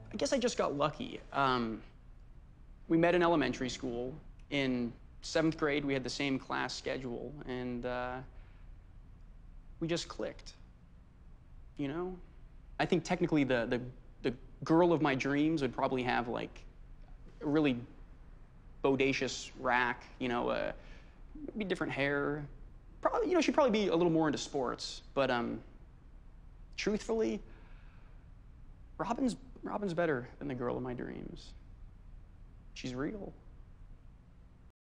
I guess I just got lucky. We met in elementary school. In 7th grade, we had the same class schedule, and we just clicked, you know? I think technically the girl of my dreams would probably have, like, a really bodacious rack, you know, maybe different hair. Probably, you know, she'd probably be a little more into sports, but truthfully, Robin's better than the girl of my dreams. She's real.